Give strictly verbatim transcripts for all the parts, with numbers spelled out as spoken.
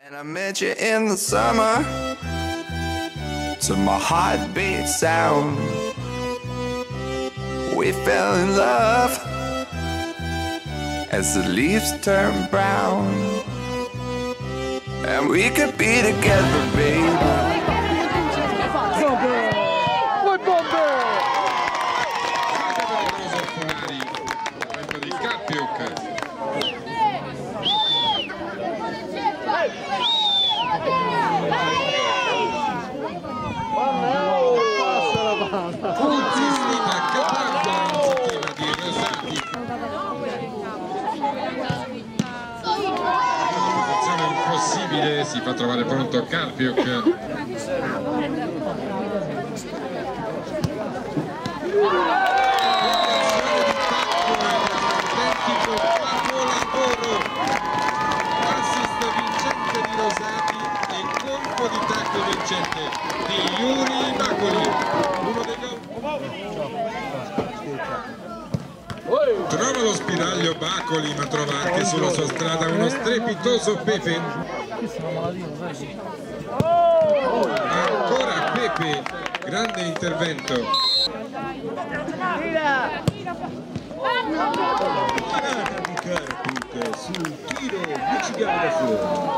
And I met you in the summer, to my heartbeat sound. We fell in love as the leaves turn brown. And we could be together, baby. Impossibile, si fa trovare pronto Karpiuk. Assist vincente di Rosati e colpo di tacco vincente di Yuri Bakoli. Uno dei gol. Trova lo spiraglio Bakoli, ma trova anche sulla sua strada uno strepitoso Pepe. Ancora Pepe, grande intervento. Parata di Karpiuk sul tiro michigato da fuori.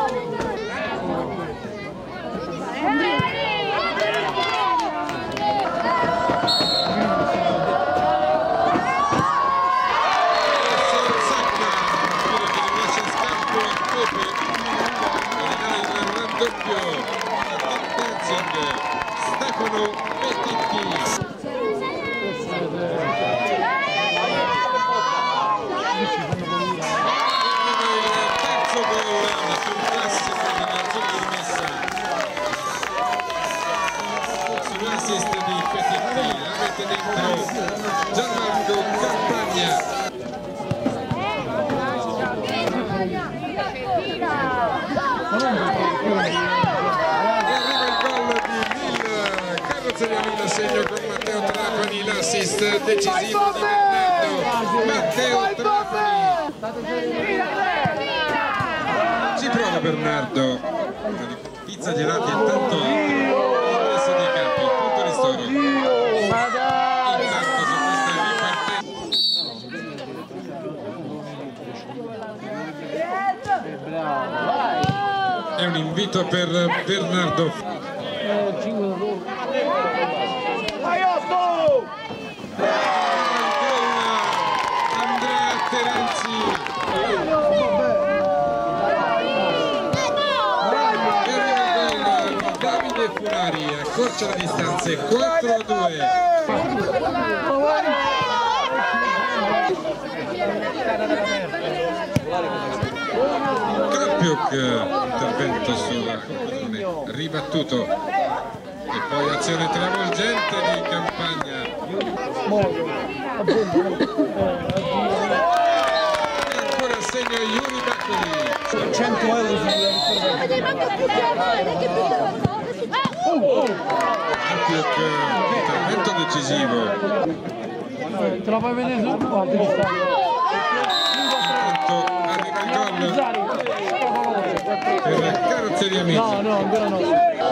Stefano Pettitti. Il terzo gol sul classico della zona di messa. Sull'assist di Pettitti, la mette dentro Gianmarco Campagna. Seriamino segno con Matteo Trapani, l'assist decisivo di Bernardo. Matteo Trapani ci prova Bernardo, pizza gelati intanto ingresso dei campi, punto ristoro intanto su questa ripartenza. È un invito per Bernardo. Andrea Terenzi Davide Funari accorcia la distanza quattro a due. Karpiuk, intervento sulla conclusione, ribattuto e poi azione travolgente di Campagna. E ancora segno Yuri Bakoli. cento euro Karpiuk, intervento decisivo. Te la fai vedere su? Intanto arriva il gol per Carrozzeria Amici. No, no, ancora no.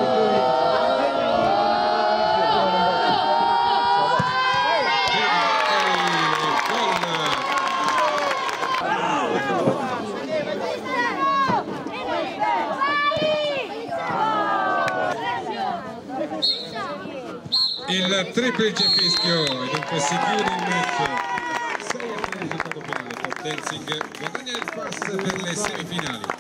Il triplice fischio e dunque si chiude il match. sei a tre risultato finale. Top Dancing guadagna il pass per le semifinali.